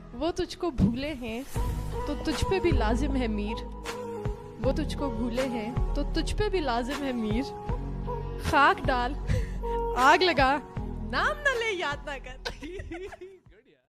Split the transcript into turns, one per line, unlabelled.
वो तुझको भूले हैं तो तुझ पे भी लाजिम है मीर। वो तुझको भूले हैं तो तुझ पे भी लाजिम है मीर। खाक डाल आग लगा नाम न ले याद ना कर।